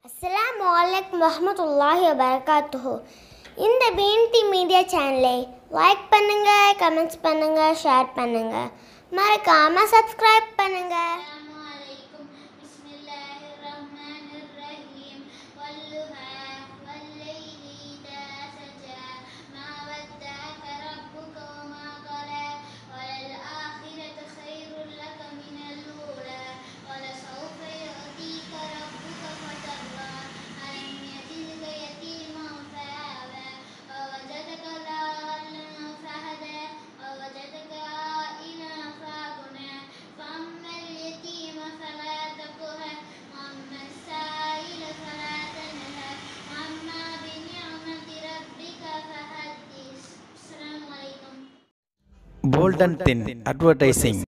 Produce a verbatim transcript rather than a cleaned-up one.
Assalamu alaikum warahmatullahi wabarakatuh. இந்த பீன்டி media சேனலை லைக் பண்ணுங்க, கமெண்ட்ஸ் பண்ணுங்க, ஷேர் பண்ணுங்க, மறக்காம சப்ஸ்கிரைப் பண்ணுங்க. Bold and Thin Advertising.